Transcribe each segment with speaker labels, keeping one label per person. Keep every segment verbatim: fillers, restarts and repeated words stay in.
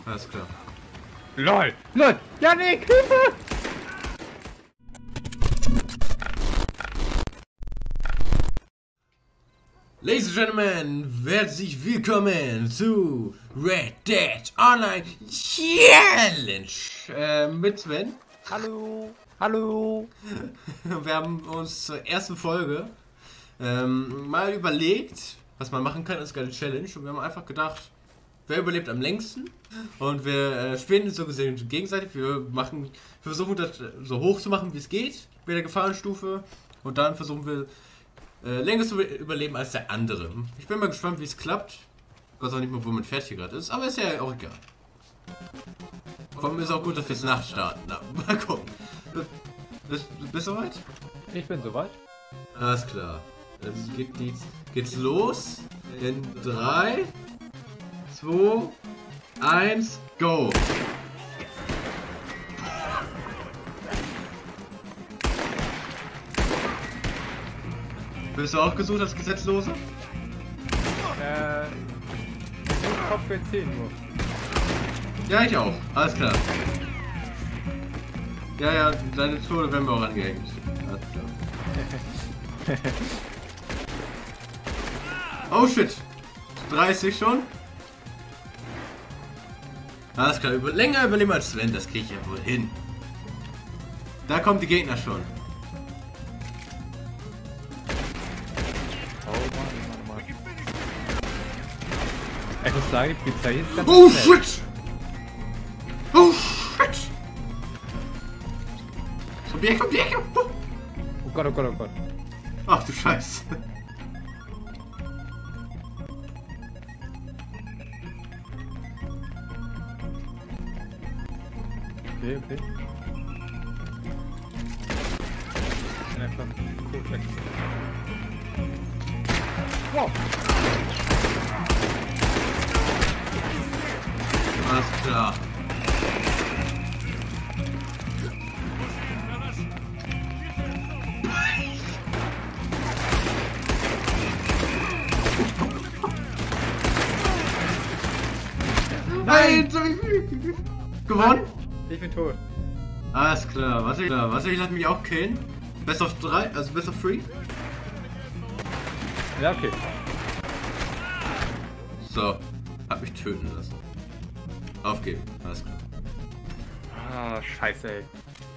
Speaker 1: Alles klar.
Speaker 2: LOL! LOL! Janik! Hilfe!
Speaker 1: Ladies and Gentlemen, herzlich willkommen zu Red Dead Online Challenge äh, mit Sven.
Speaker 2: Hallo! Hallo!
Speaker 1: Wir haben uns zur ersten Folge ähm, mal überlegt, was man machen kann als geile Challenge, und wir haben einfach gedacht, wer überlebt am längsten, und wir äh, spielen so gesehen gegenseitig. Wir machen, wir versuchen das so hoch zu machen, wie es geht, bei der Gefahrenstufe, und dann versuchen wir äh, länger zu überleben als der andere. Ich bin mal gespannt, wie es klappt. Ich weiß auch nicht mal, wo mein Pferd hier gerade ist, aber ist ja auch egal. Vor allem ist auch gut, dass wir es nachstarten. Na, mal gucken. Bist du bist soweit?
Speaker 2: Ich bin soweit.
Speaker 1: Alles klar. Dann geht die, geht's los. In drei, zwei, eins, go! Bist du auch gesucht als Gesetzlose?
Speaker 2: Äh. Ich Kopf für zehn nur.
Speaker 1: Ja, ich auch. Alles klar. Ja, ja, deine Tode werden wir auch angehängt. Alles klar. Oh shit! dreißig schon? Alles klar, über, länger überleben als Sven, das kriege ich ja wohl hin. Da kommen die Gegner schon.
Speaker 2: Oh Mann, Mann, Mann. Ich muss sagen, die Polizei ist ganz
Speaker 1: Oh
Speaker 2: schnell.
Speaker 1: shit! Oh shit! Objekt, Objekt!
Speaker 2: Oh Gott, oh Gott, oh Gott.
Speaker 1: Ach du Scheiße.
Speaker 2: Okay, okay. Ich bin einfach gut weg. Wow!
Speaker 1: Alles klar. Nein! Gewonnen?
Speaker 2: Ich bin tot.
Speaker 1: Alles klar, was ich, was ich lasse mich auch killen. Best of drei, also Best of three.
Speaker 2: Ja, okay.
Speaker 1: So, hab mich töten lassen. Aufgeben, alles klar.
Speaker 2: Ah, scheiße, ey.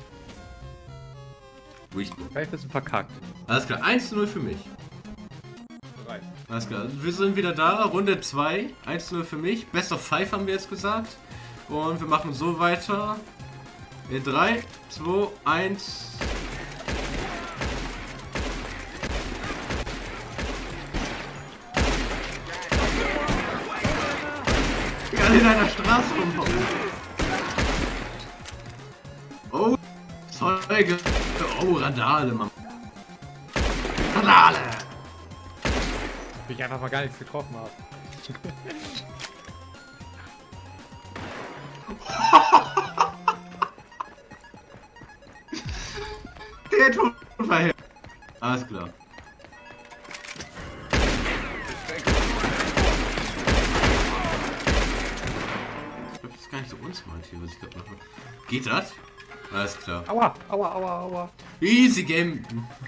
Speaker 1: Respawn.
Speaker 2: Ich bin ein bisschen verkackt.
Speaker 1: Alles klar, eins zu null für mich.
Speaker 2: Drei.
Speaker 1: Alles klar, wir sind wieder da, Runde zwei, eins zu null für mich. Best of five haben wir jetzt gesagt. Und wir machen so weiter. In drei, zwei, eins. Alle in einer Straße rumbauen. Oh, Zeuge. Oh, Randale, Mann. Randale!
Speaker 2: Wie ich einfach mal gar nichts getroffen habe.
Speaker 1: Der Tod verhält. Alles klar. Ich glaube, das ist gar nicht so unsmart hier, was ich gerade mache. Geht das? Alles klar.
Speaker 2: Aua, aua, aua, aua.
Speaker 1: Easy Game.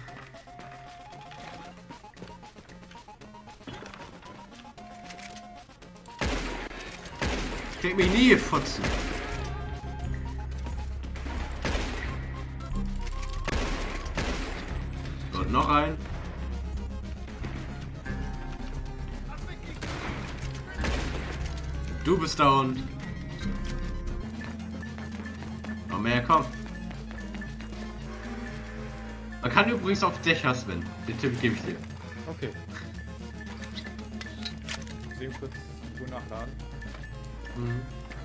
Speaker 1: Krieg mich nie gefotzen. Und noch ein. Du bist down. Noch mehr, komm. Man kann übrigens auf Dächer spinnen. Den Tipp gebe ich dir.
Speaker 2: Okay. Sehen kurz Uhr nachladen.
Speaker 1: Mhm.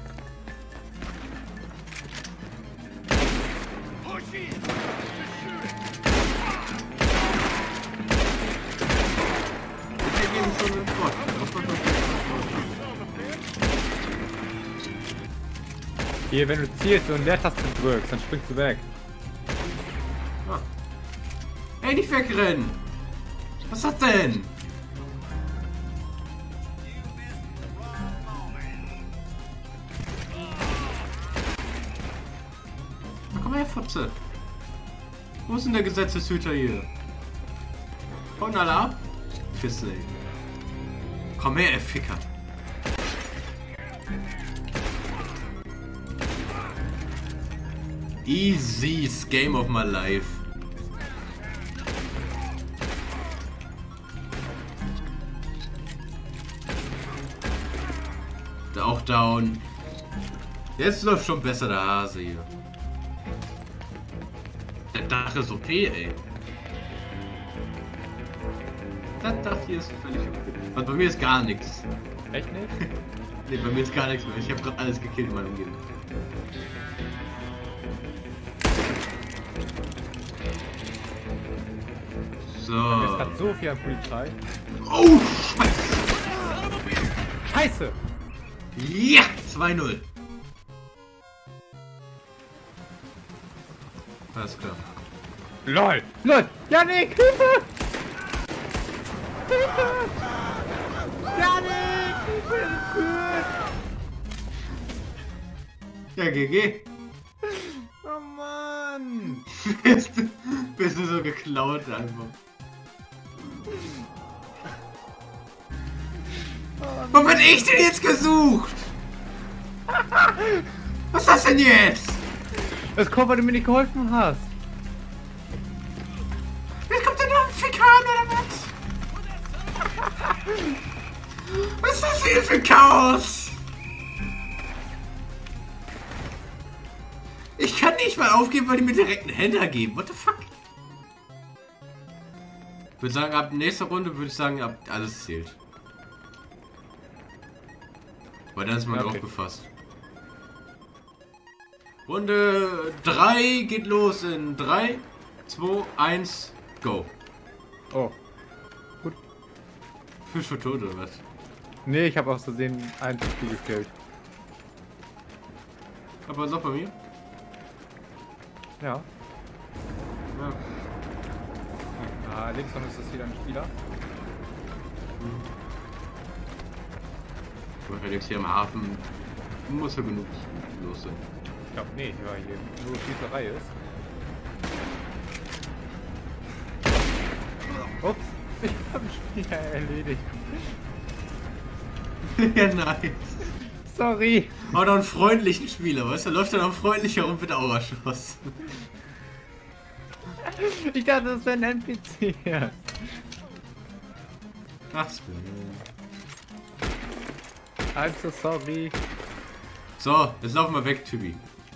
Speaker 1: Wir gehen schon in Sport.
Speaker 2: Hier, wenn du zielst und Leertaste drückst, dann springst du weg.
Speaker 1: Ah. Ey, nicht wegrennen! Was ist das denn? Fotze. Wo ist denn der Gesetzeshüter hier? Hauen alle ab? Fissel. Komm her, ihr Ficker. Easy's Game of my life. Da auch down. Jetzt läuft schon besser der Hase hier. Der Dach ist okay, ey. Das Dach hier ist völlig okay. Was, bei mir ist gar nichts.
Speaker 2: Echt nicht?
Speaker 1: Ne, bei mir ist gar nichts mehr. Ich habe gerade alles gekillt in meinem Umgebung. So.
Speaker 2: Jetzt hat so viel an Polizei.
Speaker 1: Oh, Scheiße.
Speaker 2: Scheiße!
Speaker 1: Ja, zwei null. Alles klar.
Speaker 2: LOL! LOL! Janik! Hilfe! Hilfe! Janik! Hilfe!
Speaker 1: Ja, G G.
Speaker 2: Oh Mann!
Speaker 1: bist, du, bist du so geklaut einfach. Wo bin ich denn jetzt gesucht? Was ist das denn jetzt?
Speaker 2: Das kommt, weil du mir nicht geholfen hast.
Speaker 1: Jetzt kommt denn noch ein Fikan oder was? Was ist das hier für Chaos? Ich kann nicht mal aufgeben, weil die mir direkt einen Händler geben. What the fuck? Ich würde sagen, ab nächster Runde würde ich sagen, ab alles zählt. Weil dann ist man
Speaker 2: Okay.
Speaker 1: drauf gefasst. Runde drei geht los in drei, zwei, eins, go.
Speaker 2: Oh.
Speaker 1: Fisch für tot oder was?
Speaker 2: Nee, ich habe aus Versehen ein Spiel gestellt.
Speaker 1: Aber was auch bei mir?
Speaker 2: Ja.
Speaker 1: Ja.
Speaker 2: Ah, links noch ist das wieder ein Spieler.
Speaker 1: Aber Felix hier im Hafen muss ja genug los sein.
Speaker 2: Ich glaube, nee, weil hier nur Schießerei ist. Ups, ich habe einen Spieler erledigt.
Speaker 1: Ja, nice.
Speaker 2: Sorry.
Speaker 1: Aber noch einen freundlichen Spieler, weißt du? Läuft dann auch freundlich herum, wird auch erschossen.
Speaker 2: Ich dachte, das wäre ein N P C.
Speaker 1: Ach, Spin.
Speaker 2: I'm so sorry.
Speaker 1: So, jetzt laufen wir weg, Typi.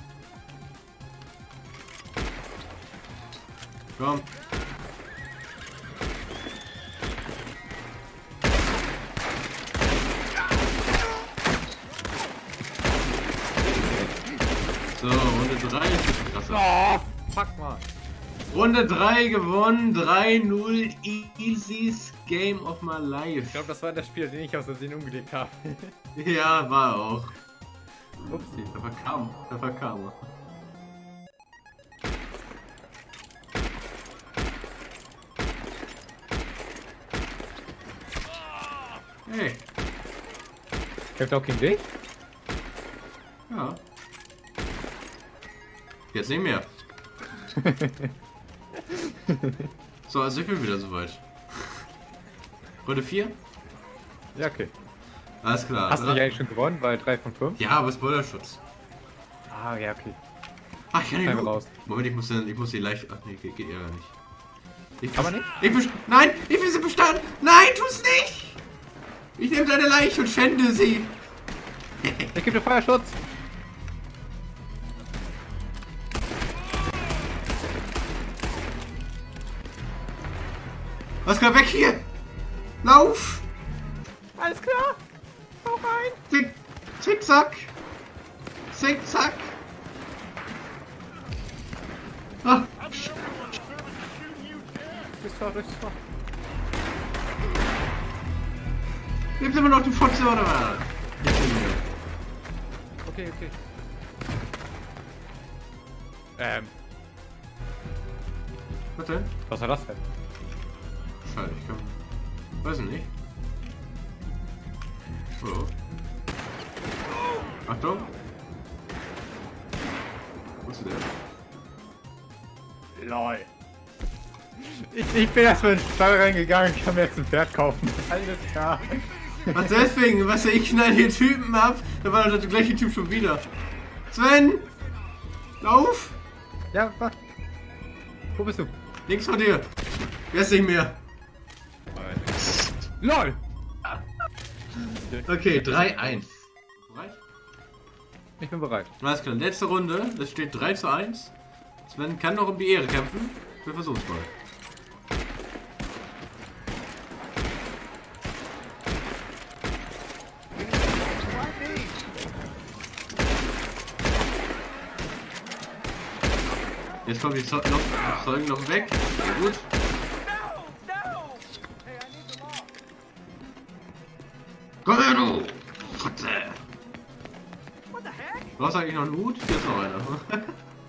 Speaker 1: Komm. So, Runde drei ist krasser.
Speaker 2: Oh, fuck mal.
Speaker 1: Runde drei gewonnen, drei null, easy's Game of my life.
Speaker 2: Ich glaube, das war der Spieler, den ich aus Versehen umgelegt habe.
Speaker 1: Ja, war auch.
Speaker 2: Upsi.
Speaker 1: Da verkam, da verkam er. Hey.
Speaker 2: Kämpft auch gegen dich?
Speaker 1: Ja. Jetzt nicht mehr. So, also ich bin wieder soweit. Runde vier?
Speaker 2: Ja, okay.
Speaker 1: Alles klar.
Speaker 2: Hast du nicht eigentlich schon gewonnen, weil drei von fünf?
Speaker 1: Ja, aber Spoilerschutz.
Speaker 2: Ah, ja, okay.
Speaker 1: Ach, ich kann
Speaker 2: Schneiden
Speaker 1: nicht
Speaker 2: wir raus.
Speaker 1: Moment, ich muss, dann, ich muss die leicht... Ach nee, geht, geht ja gar nicht. Ich
Speaker 2: Kann man nicht?
Speaker 1: Ich best Nein, ich will sie bestanden! Nein, tu's nicht! Ich nehme deine Leiche und schände sie!
Speaker 2: Ich gebe dir Feuerschutz!
Speaker 1: Was geht weg hier? Lauf!
Speaker 2: Alles klar! Hau rein!
Speaker 1: Zick, zickzack! Zickzack! Ah,
Speaker 2: Bist du richtig vor?
Speaker 1: gibt's immer noch die Fotze oder was?
Speaker 2: Okay, okay. Ähm,
Speaker 1: Was denn?
Speaker 2: was war das denn?
Speaker 1: Scheiße, ich kann... Weiß ich nicht. Oh. Achtung! Wo ist der?
Speaker 2: Lol. Ich, ich bin erstmal in den Stall reingegangen, ich kann mir jetzt ein Pferd kaufen. Alles klar.
Speaker 1: Was deswegen? Was ich knall hier Typen ab, da war der gleiche Typ schon wieder. Sven! Lauf!
Speaker 2: Ja, was? Wo bist du?
Speaker 1: Links von dir. Jetzt nicht mehr.
Speaker 2: LOL!
Speaker 1: Okay, drei eins. Bereit?
Speaker 2: Ich bin bereit.
Speaker 1: Alles klar, letzte Runde. Das steht drei zu eins. Sven kann noch um die Ehre kämpfen. Wir versuchen es mal. Jetzt kommen die Zeu noch, Zeugen noch weg. Sehr gut. Komm her, du! Fotze! Du hast eigentlich noch einen Hut? Hier ist noch einer.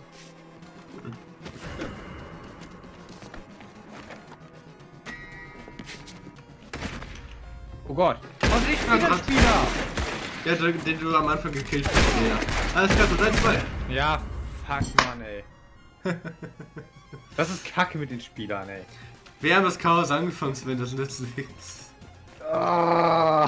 Speaker 2: Oh Gott. Und ich bin der Spieler!
Speaker 1: Ja, den, den du am Anfang gekillt hast. Ja. Alles klar, so drei zwei.
Speaker 2: Ja, fuck man, ey. Das ist Kacke mit den Spielern, ey.
Speaker 1: Wir haben das Chaos angefangen, Sven, das nützt nichts.
Speaker 2: Ah.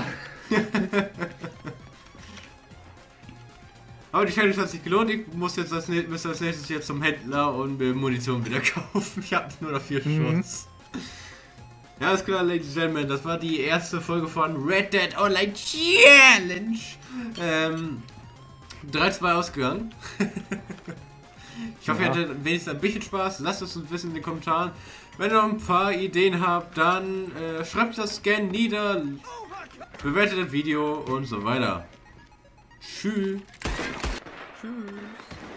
Speaker 1: Aber die Challenge hat sich gelohnt. Ich muss jetzt als, muss als nächstes jetzt zum Händler und mir Munition wieder kaufen. Ich habe nur noch vier
Speaker 2: Mhm.
Speaker 1: Schuss. Ja, ist klar, Ladies and Gentlemen, das war die erste Folge von Red Dead Online Challenge. Ähm, drei zwei ausgegangen. Ich hoffe,
Speaker 2: Ja.
Speaker 1: ihr hattet wenigstens ein bisschen Spaß. Lasst es uns wissen in den Kommentaren. Wenn ihr noch ein paar Ideen habt, dann äh, schreibt das gerne nieder. Bewertet das Video und so weiter. Tschüss.
Speaker 2: Tschüss.